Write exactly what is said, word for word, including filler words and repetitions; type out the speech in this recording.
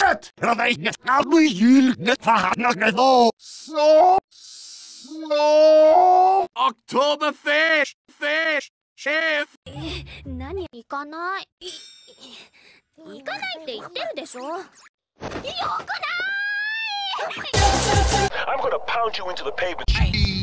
shit! So slow! October fish! Fish! Chef! 何行かない。行かないって言ってるでしょ。よくない。 I'm gonna pound you into the pavement.